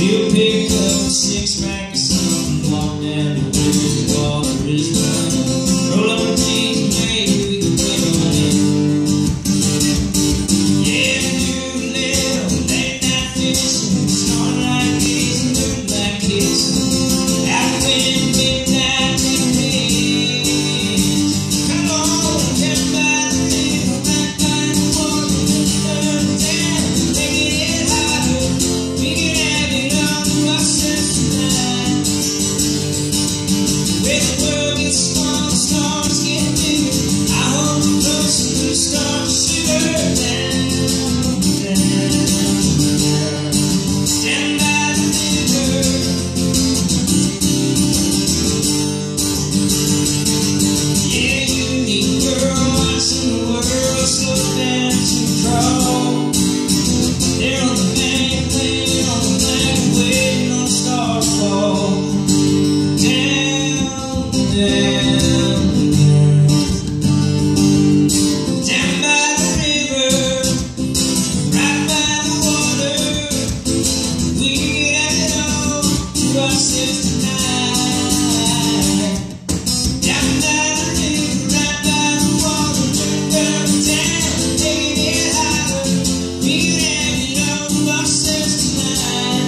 We'll pick up a six-pack of something, walk down to where the water is running. Roll up a jeans, maybe we can wait on it. Yeah, do a little late night fishing, snort like kids and look like kissing. Out the wind, midnight remains. Come on, come by the river, back by the water, turn down, make it hotter. We can have it all to ourselves tonight. When the world gets small, the stars get bigger. I hold you close and we start to shiver down, down. Stand by the river. Yeah, unique girl, watching the world slow down to crawl. They're on the bank, playing on the black, waiting on the stars to fall. Down, down, down by the river, right by the water. We can have it all to ourselves tonight. Down by the river, right by the water, turn down, making it hotter. We can have it all to ourselves tonight.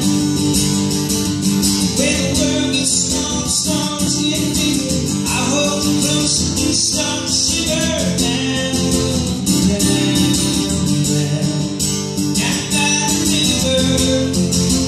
When the world gets small, the stars get bigger. I hold you close and you start to shiver down, down, down. Down by the river.